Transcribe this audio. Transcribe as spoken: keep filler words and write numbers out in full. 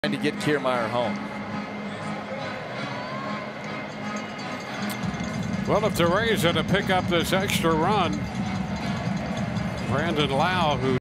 trying to get Kiermaier home. Well, if the Rays are to pick up this extra run, Brandon Lowe, who